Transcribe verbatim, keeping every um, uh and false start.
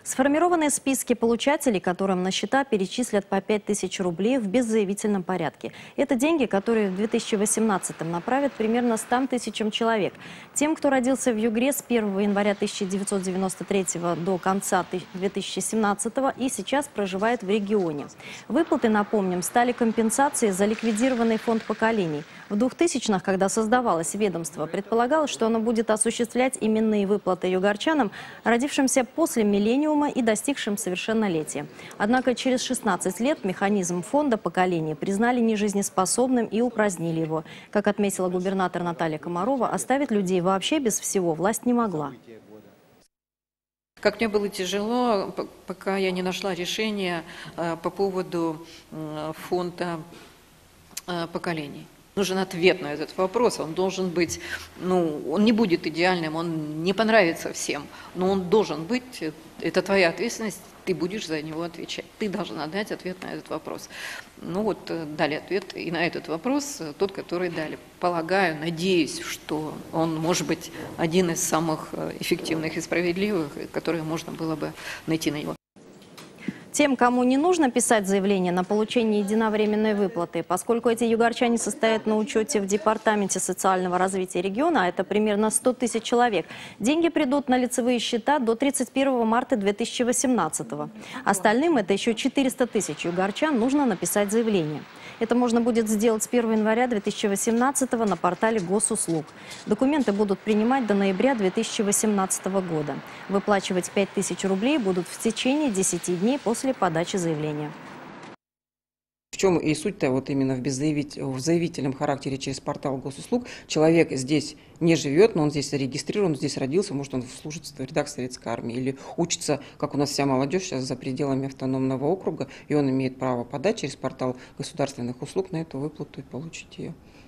Сформированы списки получателей, которым на счета перечислят по пять тысяч рублей в беззаявительном порядке. Это деньги, которые в две тысячи восемнадцатом направят примерно ста тысячам человек. Тем, кто родился в Югре с первого января тысяча девятьсот девяносто третьего до конца две тысячи семнадцатого и сейчас проживает в регионе. Выплаты, напомним, стали компенсацией за ликвидированный фонд поколений. В двухтысячных, когда создавалось ведомство, предполагалось, что оно будет осуществлять именные выплаты югорчанам, родившимся после миллениума и достигшим совершеннолетия. Однако через шестнадцать лет механизм фонда поколений признали нежизнеспособным и упразднили его. Как отметила губернатор Наталья Комарова, оставить людей вообще без всего власть не могла. Как мне было тяжело, пока я не нашла решения по поводу фонда поколений. Нужен ответ на этот вопрос, он должен быть, ну, он не будет идеальным, он не понравится всем, но он должен быть, это твоя ответственность, ты будешь за него отвечать, ты должна дать ответ на этот вопрос. Ну вот, дали ответ и на этот вопрос, тот, который дали. Полагаю, надеюсь, что он может быть один из самых эффективных и справедливых, которые можно было бы найти на него. Тем, кому не нужно писать заявление на получение единовременной выплаты, поскольку эти югорчане состоят на учете в Департаменте социального развития региона, а это примерно сто тысяч человек, деньги придут на лицевые счета до тридцать первого марта две тысячи восемнадцатого. Остальным, это еще четыреста тысяч югорчан, нужно написать заявление. Это можно будет сделать с первого января две тысячи восемнадцатого на портале Госуслуг. Документы будут принимать до ноября две тысячи восемнадцатого года. Выплачивать пять тысяч рублей будут в течение десяти дней после подачи заявления. В чем и суть-то вот именно в, беззаявить... в заявительном характере через портал Госуслуг. Человек здесь не живет, но он здесь зарегистрирован, он здесь родился, может он служит в рядах Советской армии или учится, как у нас вся молодежь сейчас за пределами автономного округа, и он имеет право подать через портал государственных услуг на эту выплату и получить ее.